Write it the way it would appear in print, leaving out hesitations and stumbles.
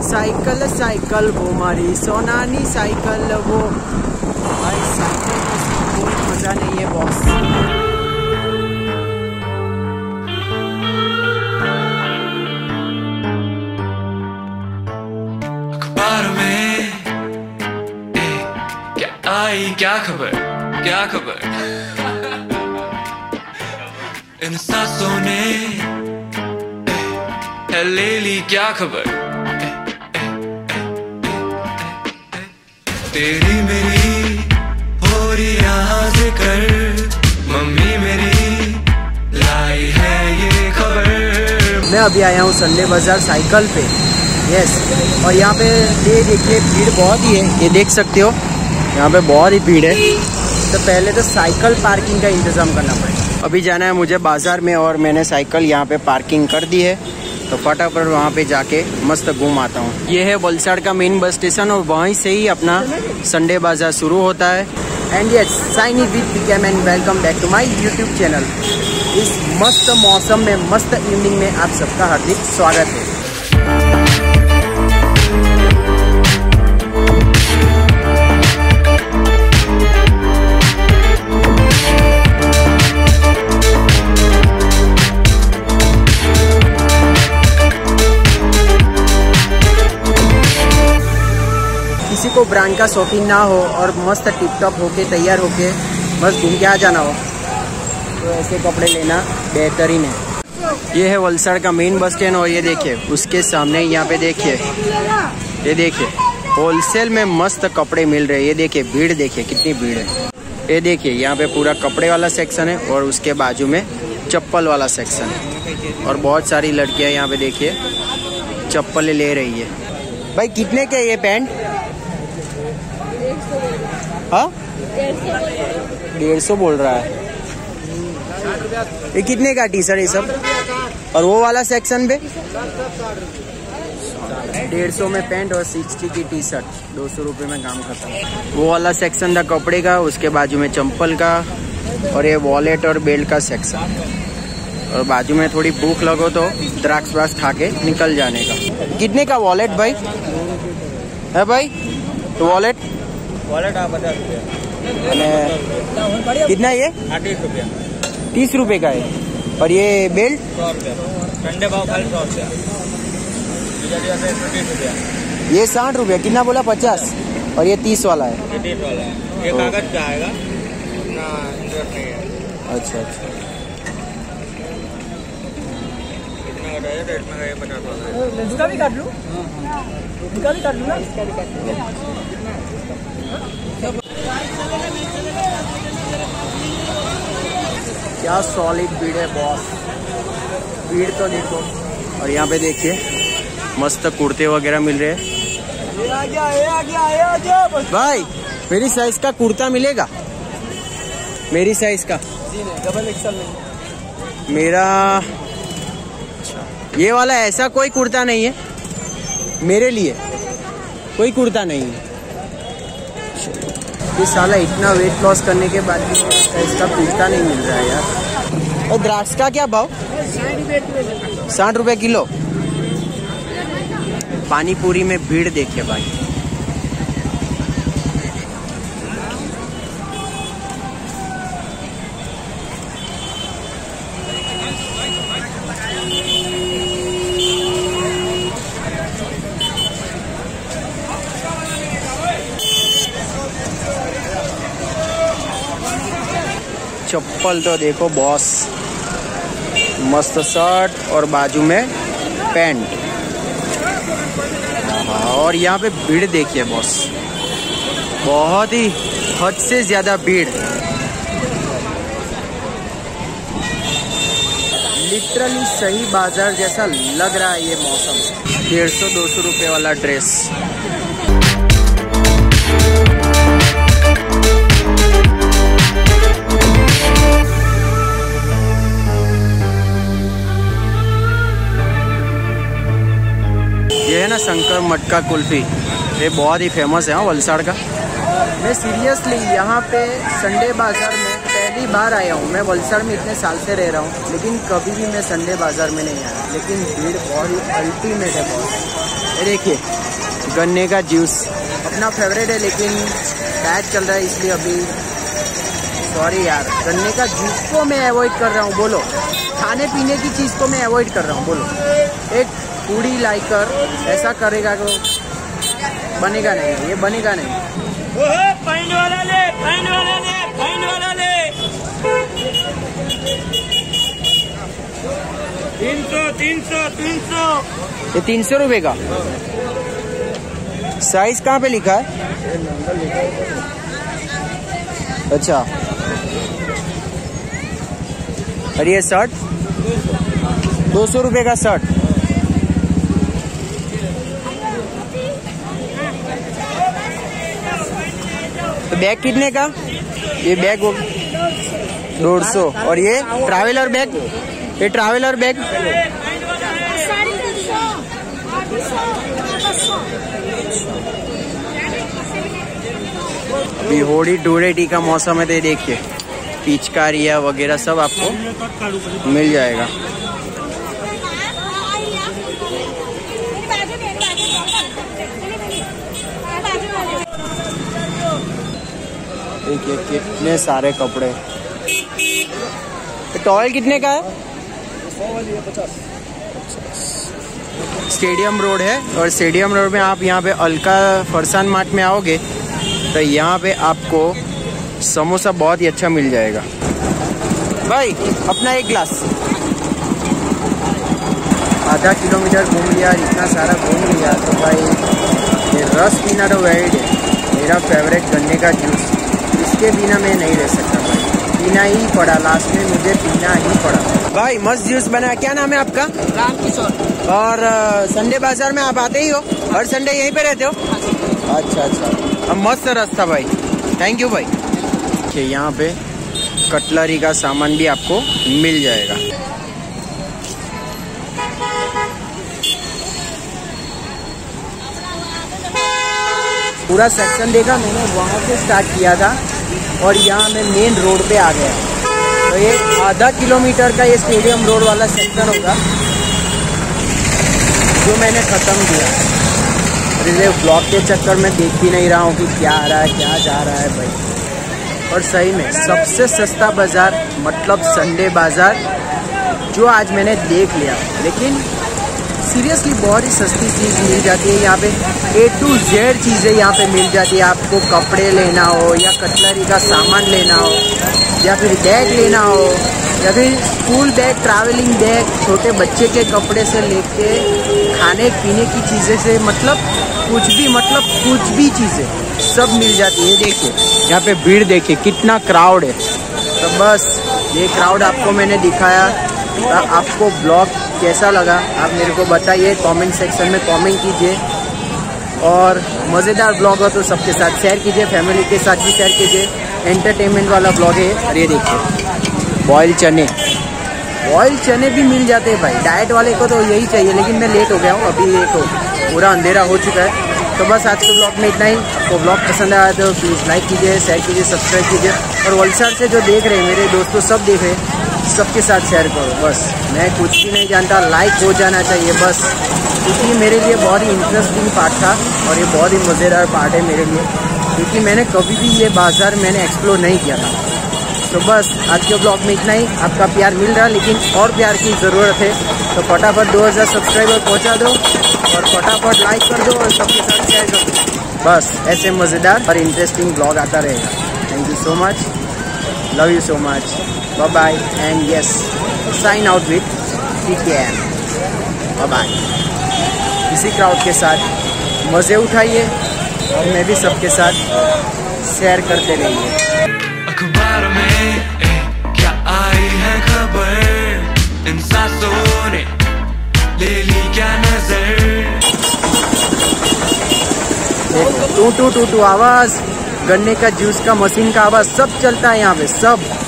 Cycle cycle वो हमारी सोनानी cycle वो। भाई साइकिल में कोई मजा नहीं है बॉस। अखबार में क्या आई क्या खबर इन सांसों ने ले ली क्या खबर। तेरी मेरी हो रही यहाँ से कर, मम्मी मेरी लाई है ये खबर। मैं अभी आया हूँ संडे बाजार साइकिल पे। यस, और यहाँ पे ये देखिए भीड़ बहुत ही है, ये देख सकते हो यहाँ पे बहुत ही भीड़ है। तो पहले तो साइकिल पार्किंग का इंतज़ाम करना पड़ेगा। अभी जाना है मुझे बाज़ार में और मैंने साइकिल यहाँ पे पार्किंग कर दी है, तो फटाफट वहाँ पे जाके मस्त घूम आता हूँ। ये है वलसाड़ का मेन बस स्टेशन और वहीं से ही अपना संडे बाजार शुरू होता है। And yes, sign in with विकेम and welcome back to my YouTube channel. इस मस्त मौसम में, मस्त इवनिंग में आप सबका हार्दिक स्वागत है। किसी को ब्रांड का शौकीन ना हो और मस्त टिप टॉप होके तैयार होके बस घूम के आ जाना हो तो ऐसे कपड़े लेना बेहतरीन है। ये है वलसाड़ का मेन बस स्टैंड और ये देखिए उसके सामने यहाँ पे देखिए, ये देखिए होलसेल में मस्त कपड़े मिल रहे हैं। ये देखिए भीड़, देखिए कितनी भीड़ है। ये देखिए यहाँ पे पूरा कपड़े वाला सेक्शन है और उसके बाजू में चप्पल वाला सेक्शन है और बहुत सारी लड़कियाँ यहाँ पे देखिए चप्पलें ले रही है। भाई कितने के ये पैंट? हाँ 150 बोल रहा है। ये कितने का टी शर्ट ये सब? और वो वाला सेक्शन पे 150 में पैंट और 60 की टी शर्ट, 200 रुपये में काम खत्म। वो वाला सेक्शन था कपड़े का, उसके बाजू में चंपल का और ये वॉलेट और बेल्ट का सेक्शन। और बाजू में थोड़ी भूख लगो तो द्राक्ष वाक्ष खा के निकल जाने का। कितने का वॉलेट भाई है भाई? तो वॉलेट आप 50 रुपये। कितना ये? 30 रुपया। 30 रुपये का है। और ये बेल्ट 100 रुपया। ठंडे भाव खाली 100 रुपया। ये 60 रुपया। कितना बोला? 50। और ये 30 वाला है। ये 30 वाला है। ये कागज का आएगा ना, इंटरेस्ट नहीं है। अच्छा अच्छा। कितना का है? रेट में है 50 वाला है। इसका भी काट लूँ? इसका भी काट लूँ ना? इसका भी काट लूँ। क्या सॉलिड भीड़ है बॉस, भीड़ तो देखो। और यहाँ पे देखिए मस्त कुर्ते वगैरह मिल रहे हैं। भाई मेरी साइज का कुर्ता मिलेगा? मेरी साइज का डबल एक्सल नहीं मेरा। ये वाला ऐसा कोई कुर्ता नहीं है मेरे लिए, कोई कुर्ता नहीं है। ये साला इतना वेट लॉस करने के बाद भी इसका कुर्ता नहीं मिल रहा है यार। और द्राक्ष का क्या भाव? 60 रुपये किलो। पानी पूरी में भीड़ देखिए भाई। चप्पल तो देखो बॉस, मस्त शर्ट और बाजू में पैंट। और यहाँ पे भीड़ देखिए बॉस, बहुत ही हद से ज़्यादा भीड़। लिटरली सही बाजार जैसा लग रहा है ये मौसम। 150-200 रुपये वाला ड्रेस। ये है ना शंकर मटका कुल्फी, ये बहुत ही फेमस है वलसाड़ का। मैं सीरियसली यहाँ पे संडे बाज़ार में पहली बार आया हूँ। मैं वलसाड़ में इतने साल से रह रहा हूँ लेकिन कभी भी मैं संडे बाज़ार में नहीं आया। लेकिन भीड़ बहुत ही अल्टीमेट है, बहुत ये देखिए गन्ने का जूस अपना फेवरेट है, लेकिन डाइट चल रहा है इसलिए अभी सॉरी यार, गन्ने का जूस को मैं अवॉइड कर रहा हूँ। बोलो, खाने पीने की चीज़ को मैं अवॉइड कर रहा हूँ। बोलो, एक फूडी लाइकर ऐसा करेगा तो बनेगा नहीं, ये बनेगा नहीं। फाइन वाला ले, फाइन वाला ले, फाइन वाला ले। 300। ये 300 रुपये का। साइज कहाँ पे लिखा है? अच्छा, और ये शर्ट 200 रुपये का शर्ट। तो बैग कितने का? ये बैग 150। और ये ट्रैवलर बैग, ये ट्रैवलर बैग अभी होली धूळेटी का मौसम है, तो देखिए पिचकारियाँ वगैरह सब आपको मिल जाएगा। देखिए कितने सारे कपड़े। टॉयल कितने का है? स्टेडियम रोड है, और स्टेडियम रोड में आप यहाँ पे अलका फरसान मार्ट में आओगे तो यहाँ पे आपको समोसा बहुत ही अच्छा मिल जाएगा। भाई अपना एक गिलास। आधा किलोमीटर घूम लिया, इतना सारा घूम लिया, तो भाई ये रस पीना तो वेरी है मेरा फेवरेट गन्ने का जूस। इसके बिना मैं नहीं रह सकता भाई, पीना ही पड़ा, लास्ट में मुझे पीना ही पड़ा। भाई मस्त जूस बना। क्या नाम है आपका? रामकिशोर। और संडे बाजार में आप आते ही हो? हर संडे यहीं पे रहते हो? अच्छा, अब मस्त रास्ता भाई, थैंक यू भाई। यहाँ पे कटलरी का सामान भी आपको मिल जाएगा। पूरा सेक्शन देखा मैंने, वहाँ से स्टार्ट किया था और यहाँ मैं मेन रोड पे आ गया। तो ये आधा किलोमीटर का ये स्टेडियम रोड वाला सेक्शन होगा जो मैंने ख़त्म किया। रिले ब्लॉग के चक्कर में देख भी नहीं रहा हूँ कि क्या आ रहा है, क्या जा रहा है भाई। और सही में सबसे सस्ता बाज़ार मतलब संडे बाज़ार जो आज मैंने देख लिया। लेकिन सीरियसली बहुत ही सस्ती चीज़ मिल जाती है यहाँ पे। A to Z चीज़ें यहाँ पे मिल जाती है। आपको कपड़े लेना हो या कटलरी का सामान लेना हो या फिर बैग लेना हो या फिर स्कूल बैग, ट्रैवलिंग बैग, छोटे बच्चे के कपड़े से लेके खाने पीने की चीज़ें से मतलब कुछ भी चीज़ें सब मिल जाती है। देखिए यहाँ पे भीड़ देखिए कितना क्राउड है। तो बस ये क्राउड आपको मैंने दिखाया। आपको ब्लॉग कैसा लगा आप मेरे को बताइए, कमेंट सेक्शन में कमेंट कीजिए। और मज़ेदार ब्लॉग हो तो सबके साथ शेयर कीजिए, फैमिली के साथ भी शेयर कीजिए। एंटरटेनमेंट वाला ब्लॉग है। और ये देखिए बॉयल चने भी मिल जाते हैं भाई। डाइट वाले को तो यही चाहिए, लेकिन मैं लेट हो गया हूँ, अभी ये तो पूरा अंधेरा हो चुका है। तो बस आज के ब्लॉग में इतना ही। तो ब्लॉग पसंद आया तो प्लीज़ लाइक कीजिए, शेयर कीजिए, सब्सक्राइब कीजिए। और वलसाड़ से जो देख रहे हैं मेरे दोस्तों, सब देख रहे हैं, सबके साथ शेयर करो। बस मैं कुछ भी नहीं जानता, लाइक हो जाना चाहिए बस। क्योंकि मेरे लिए बहुत ही इंटरेस्टिंग पार्ट था और ये बहुत ही मज़ेदार पार्ट है मेरे लिए, क्योंकि मैंने कभी भी ये बाज़ार मैंने एक्सप्लोर नहीं किया था। तो बस आज के ब्लॉग में इतना ही। आपका प्यार मिल रहा, लेकिन और प्यार की ज़रूरत है। तो फटाफट 2000 सब्सक्राइबर पहुंचा दो और फटाफट लाइक कर दो और सबके साथ शेयर कर दो। बस ऐसे मज़ेदार और इंटरेस्टिंग ब्लॉग आता रहेगा। Thank you so much, love you so much, bye bye and yes sign out with TKM। Bye bye. इसी क्राउड के साथ मज़े उठाइए और मैं भी सबके साथ शेयर करते रहिए। अखबार में क्या आई है खबर, इन सांसों ने ले ली क्या नजर। टू टू टू टू आवाज़, गन्ने का जूस का मशीन का आवाज़ सब चलता है यहाँ पे सब।